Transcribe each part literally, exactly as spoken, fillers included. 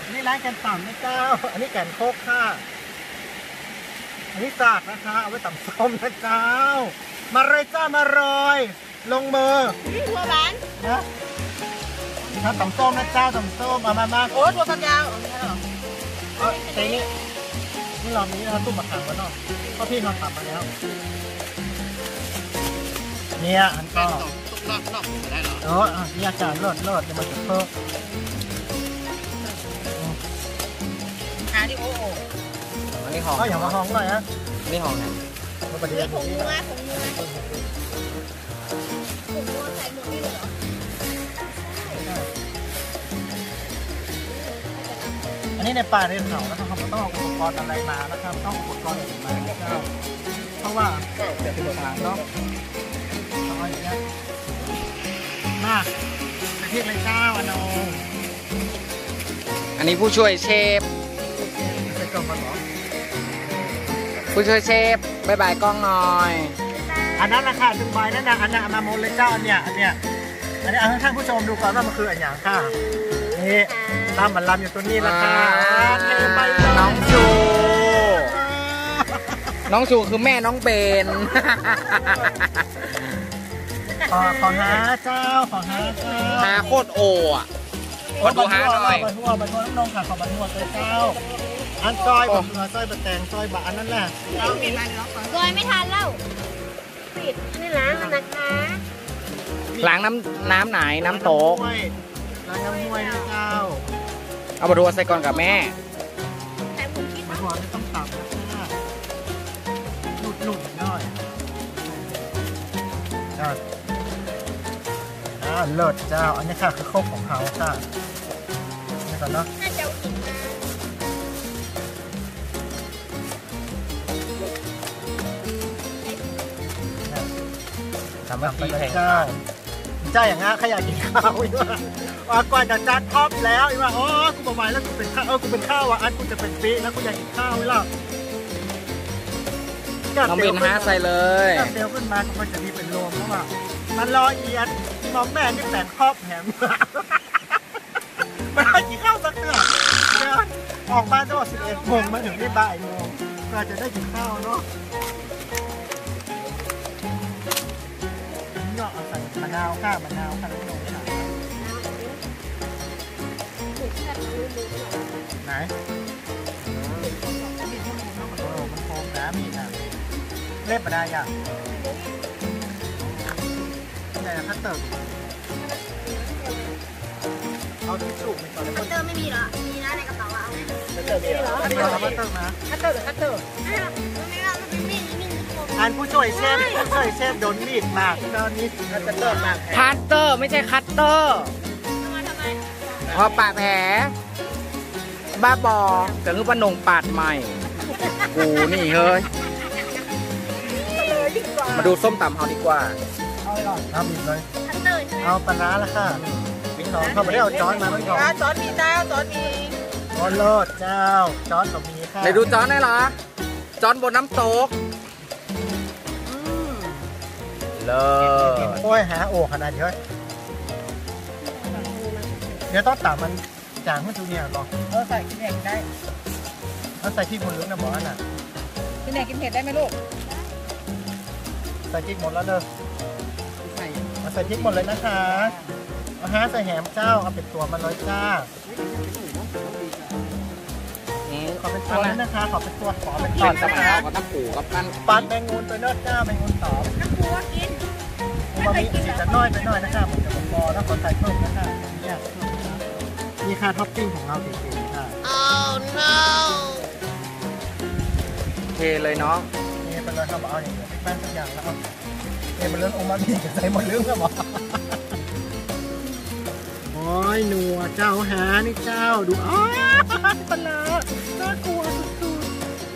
อันนี้ร้านแกนต่ำนะเจ้าอันนี้แกนโคกค่ะอันนี้สากนะคะเอาไว้ต่ำส้มนะเจ้ามาเลยจ้ามาเลยลงมือนี่หัวร้านนะถ้าต่ำส้มนะเจ้าต่ำส้มมามามาโอ้ตัวสัญญาเอาเนี่ยหรอเออเตนี่นี่เรานี้นะตุ้มมะขามกันเนาะเพราะพี่เราทำมาแล้วเนี่ยอันก็รอดรอดได้หรอเออนี่อาจารย์รอดรอดจะมาจุดเพิ่มหาดิโอ้โหอันนี้ห้องก็อย่างมาห้องเลยฮะนี่ห้องเนี่ยประเดี๋ยวผงนัวผงนัวผงนัวใส่หมดนี่เลยเหรออันนี้ในป่าเรียนเขานะครับเขาต้องเอาอุปกรณ์อะไรมานะครับต้องอุปกรณ์อะไรมาเจ้าเพราะว่าเป็นตัวทางเนาะต้องเอาอย่างเงี้ยมาไปเที่ยวเลยเจ้าอโนอันนี้ผู้ช่วยเชฟไปกล่องมาหรอผู้ช่วยเชฟบายบายกล้องหน่อยอันนั้นราคาถึงใบนั่นนะอันนั้นมาโมนเลยเจ้าอันเนี้ยอันเนี้ยอันนี้เอาให้ท่านผู้ชมดูก่อนว่ามันคืออันอย่างค่ะนี่ตามบัลลัมอยู่ตัวนี้ราคาน้องชูน้องชูคือแม่น้องเบนขอขอหาเจ้าขอหาเจ้าหาโคตรโออ่ะมาดูหาหน่อยมาทั่วมาทั่วน้องค่ะขอมาทั่วเลยเจ้าอันซอยแบบซอยบะแตงซอยบะอันนั้นแหละเราเห็นอะไรเนาะซอยไม่ทันแล้วปิดนี่ล้างมันนะคะล้างน้ำน้ำไหนน้ำโต๊ะล้างน้ำห้วยนะเจ้าเอามาดูใส่ก่อนกับแม่แต่ผมคิดว่าหัวไม่ต้องตับนะหนุดหนุดหน่อยเจ้าอ่าเลิศเจ้าอันนี้ค่ะคือโคกของเขาค่ะนี่ก่อนเนาะน่าจะกินมาทำไปเลยเจ้าเจ้าอย่างงั้นขยะกินข้าวอีกว่าว่ากว่าจะจัดท็อปแล้วอีกว่าอ๋อกูบอกไว้แล้วกูเป็นข้าวเออกูเป็นข้าวอ่ะอันกูจะเป็นปีแล้วกูอยากกินข้าวแล้วน้องเบนฮาใส่เลยเซลขึ้นมาก็จะมีเป็นโลมเพราะว่ามันรอเอียดมองแม่นี่แต่ครอบแถมไม่ได้กินข้าวสักเดือนออกบ้านตั้งแต่สิบเอ็ดโมงมาถึงที่บ่ายโมงก็จะได้กินข้าวเนาะนี่ก็เอาใส่มะนาวข้าวมะนาวข้าวน้อยค่ะไหนโอ้มันโฟมน้ำนี่นะเล็บมาได้ยังแต่ถ้าเติมเอาที่สูบไปก่อนคัตเตอร์ไม่มีเหรอมีนะในกระเป๋าเอาคัตเตอร์มีเหรออันนี้เราคัตเตอร์นะคัตเตอร์หรือคัตเตอร์ไม่เอาไม่เอามันเป็นมีดมีดอันผู้ช่วยเชฟผู้ช่วยเชฟโดนมีดมากตอนนี้คัตเตอร์มากคัตเตอร์ไม่ใช่คัตเตอร์ทำไมทำไมพอปาดแผลบ้าบอแต่คือปนงปาดใหม่กูนี่เฮ้ยมาดูส้มตำเขาดีกว่าเอาเลยหรอทำอีกเลยเอาปลาร้าละค่ะพี่น้องเขาไม่ได้เอาจอนมาไม่ก่อนจอนมีเจ้าจอนมีจอนโลดเจ้าจอนกับมีค่ะไหนดูจอนได้เหรอจอนบนน้ำโต๊กเลิศโอ้ยหาโอ่ขนาดเยอะเดี๋ยวต้องตัดมันจางให้ดูเนี่ยบอกเออใส่กินเผ็ดได้เอาใส่ที่คนลึกนะบอกน่ะกินเผ็ดกินเผ็ดได้ไหมลูกใส่พริกหมดแล้วเด้อใส่ใส่พริกหมดเลยนะคะเอาฮะใส่แหมเจ้าเอาเป็นตัวมันเลยจ้าขอเป็นตัวนี้นะคะขอเป็นตัวขอเป็นตอนนะคะกับน้ำปูกับกันปันแมงงูตัวเนื้อเจ้าแมงงูตอบน้ำปูก็กินมันมีสีจะน้อยไปน้อยนะคะผมจะบอกแล้วขอใส่เพิ่มนะคะเนี่ยนี่ค่ะท็อปปิ้งของเราจริงๆค่ะ oh no เทเลยเนาะนี่เป็นเลยครับเอาอย่างเดียวแป้งสักอย่างแล้วครับนี่เป็นเรื่องโอมามิกับใส่หมดเรื่องครับหมอโอ้ยหนัวเจ้าหานี่เจ้าดูอ้าวปลาน่ากลัวสุด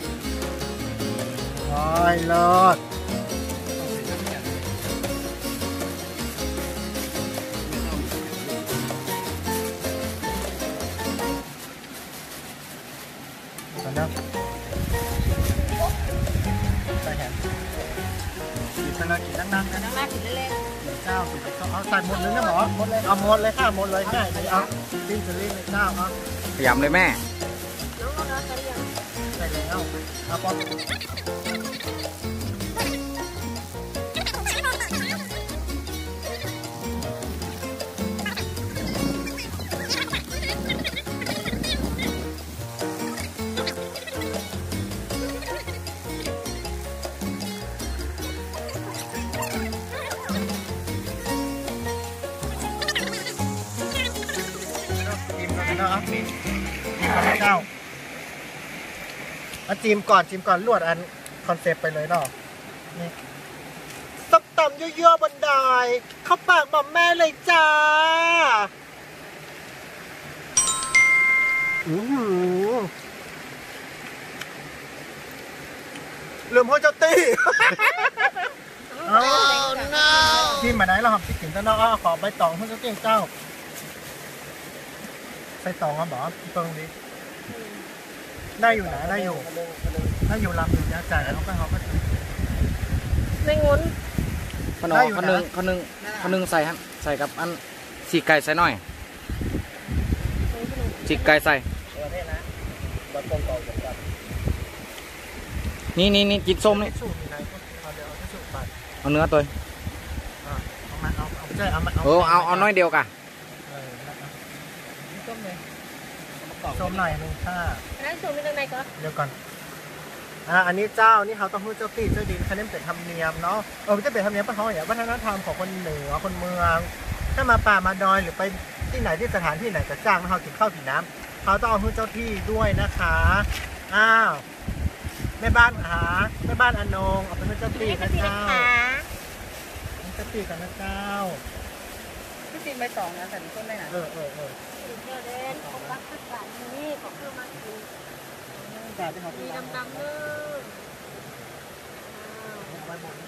ๆโอ้ยเลิศนะใส่แหมใส่ไปเลยกินนั่งๆนะน้ำลายถึงเล่นเจ้าสุดเอาใส่หมดเลยนะหมอหมดเลยเอาหมดเลยค่ะหมดเลยง่ายเลยเอาลิ้นจะลิ้นเลยเจ้าเอาขยำเลยแม่ๆน้องน้องๆกันยังใส่แล้วเอาปอ จิ้มก่อนนะเนาะจิ้มจิ้มก่อนนะเจ้าเอาจิ้มก่อนจิ้มก่อนลวดอันคอนเซปต์ไปเลยเนาะนี่สักต่ำยั่วๆบนดอยเข้าปากหม่อมแม่เลยจ้าอือหือลืมพ่อเจ้าตี้จิ้มมาไหนเราหอมจิ้มถึงเจ้าเนาะขอใบตองพ่อเจ้าตี้เจ้าใบตองอ่ะบอตรงนี้ได้อยู่นะได้อยู่ได้อยู่ลำอยู่ยาจ่ายแล้วก็เขาก็ไม่งนขนมขนึงขนึงขนึงใส่ฮะใส่กับอันสีไก่ใส่หน่อยสีไก่ใส่นี่นี่นี่กินส้มนี่สูตรไหนก็เอาเดี๋ยวเอาสูตรบัตรเอาเนื้อตัวเอามาเอาเอาใช่เอามาเออเอาเอาน้อยเดียวกะส้มเลยส้มหน่อยนึงค่ะอันนั้นสูงเป็นยังไงก็เดี๋ยวก่อนอ่าอันนี้เจ้านี่เขาต้องพูดเจ้าตี้เจ้าดินคะแนนเป็นธรรมเนียมเนาะเออไม่ใช่เป็นธรรมเนียมเพราะเขาอย่างวัฒนธรรมของคนเหนือคนเมือง ถ้ามาป่ามาดอยหรือไปที่ไหนที่สถานที่ไหนจะจ้างเขากินข้าวกินน้ำเขาต้องเอาพูดเจ้าที่ด้วยนะคะอ้าวแม่บ้านหาแม่บ้านอนงเอาเป็นเจ้าตี้นะเจ้าเจ้าตี้กันนะเจ้าพี่จีนใบตองนะใส่ต้นได้นะเออเออเออเดี๋ยวเด่นของรักสักบาทนี่ของเพื่อมากินจ่ายไปเขามีที่ร้านดำๆเนอะเอาไว้บน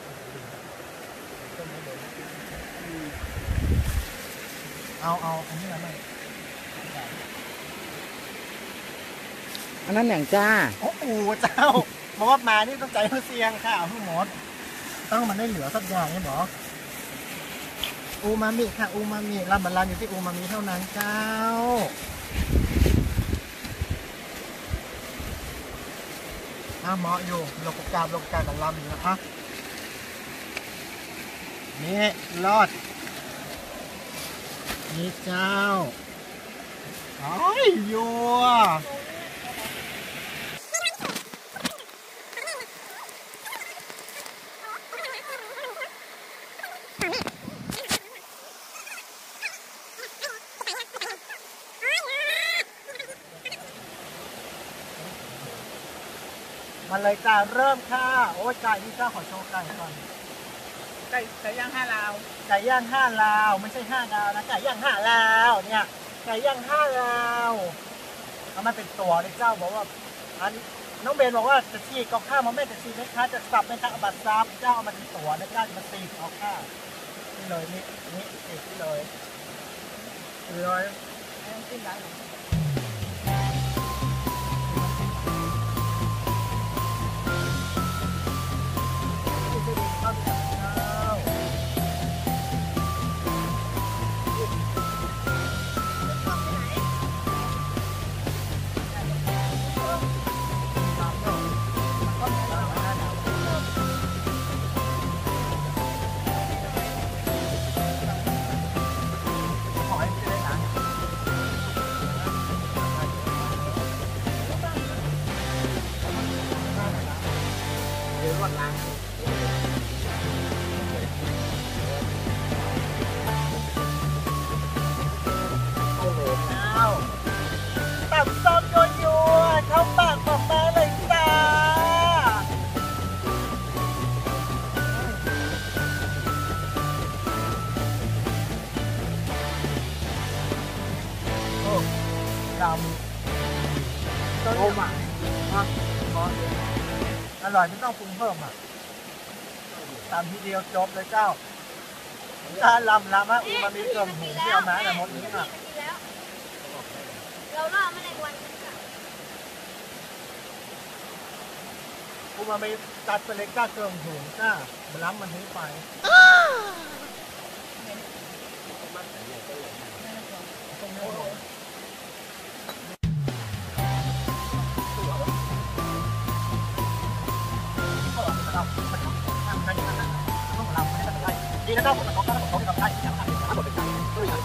เอาเอาอันนี้อะไรอันนั้นอย่างจ้าโอ้โหเจ้าเพราะว่ามานี่ต้องใจเขาเสียงค่ะเอาทั้งหมดต้องมันได้เหลือสักอย่างนี่หรออูมามิค่ะอูมามิลำบัลลังอยู่ที่อูมามิเท่านั้นเจ้าอ้าเหมาะอยู่โลกกาบโลกกากับลำอยู่นะคะนี่รอดนี่เจ้าโอ้ยยัวมาเลยจ้าเริ่มค่ะโอ้ยไก่นี่เจ้าขอโชว์ไก่ก่อนไก่ไก่ย่างห้าลาวไก่ย่างห้าลาวไม่ใช่ห้าดาวนะไก่ย่างห้าลาวเนี่ยไก่ย่างห้าลาวเอามาเป็นตัวเลยเจ้าบอกว่าอันน้องเบนบอกว่าจะชีกเอาข้าวมาแม่จะชีไหมคะจะสับไหมคะเอาบัตรซับเจ้าเอามาเป็นตัวนะเจ้าจะมาตีเอาข้าวนี่เลยนี่นี่ตีเลยเลยน้ำจิ้มร้านหนู ตับซ้ำยัวๆเข้าปากบอกมาเลยจ้าโอ้ดำต้มอ่ะฮะอร่อยไม่ต้องปรุงเพิ่มอ่ะตามทีเดียวจบเลยเจ้าถ้าลำลำฮะอูมามีเกลือหูที่เอามาแต่หมดนี้อ่ะเราล่อไม่ได้วันอูมาไม่ตัดไปเลยกล้าเกินถุงจ้ามันล้ำมันทิ้งไปดีนะเจ้าผมขอข้าวของทำได้ทั้งหมดเป็นการช่วยกัน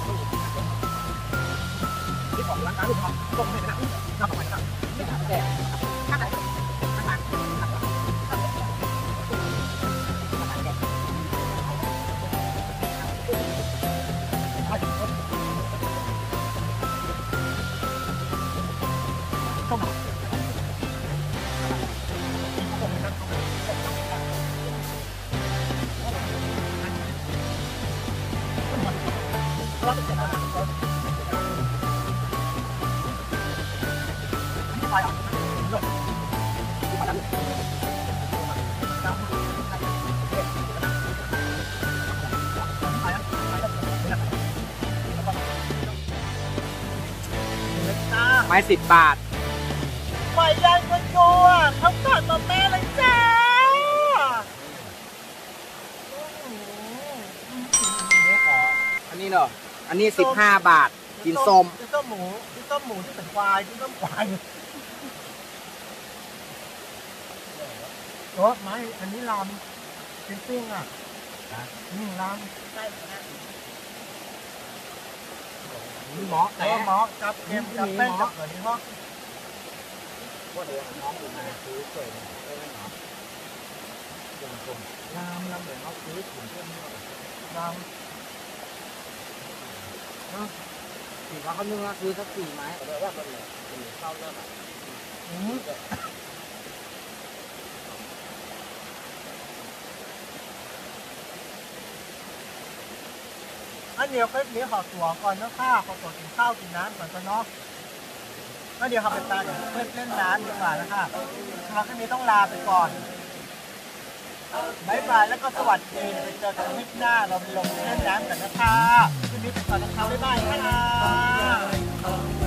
ที่ของร้านค้าลูกค้าต้องไม่ได้น่าประมาณนั้นไม่ได้แต่ถ้าใครถ้าใครเข้ามาเราจะเสร็จแล้วไปอ่ะลงมาดันไม้สิบบาทไฟแดงกันตัวเขาตัดมาแม่เลยจ้านี่ขออันนี้เนอะอันนี้สิบห้าบาท กินส้มกินส้มหมูกินส้มหมูที่เป็นควายกินส้มควายโอ้ไม่อันนี้ลำเป็นปิ้งอ่ะอืมลำมีหมอแต่หมอจับเค็มจับแป้งจับเหมือนนี้พ่อว่าเดี๋ยวน้องอยู่ในซื้อเฉยได้ไหมครับลำลำเดี๋ยวเขาซื้อถุงเพิ่มลำสี่ร้อยเขานึ่งแล้วซื้อสักสี่ไม้เดี๋ยวว่าเป็นสี่เข้าเริ่มอ่ะอันเดียวคลิปนี้ขอตัวก่อนนะข้าขอตัวกินข้าวกินน้ำก่อนก็เนาะอันเดียวครับเป็นตาเดี๋ยวเพื่อนเล่นน้ำดีกว่านะคะสำหรับคลิปนี้ต้องลาไปก่อนบายบายแล้วก็สวัสดีไปเจอกันคลิปหน้าเราลงเล่นน้ำกันนะคะคลิปนี้ไปก่อนนะคะบ๊ายบายค่ะ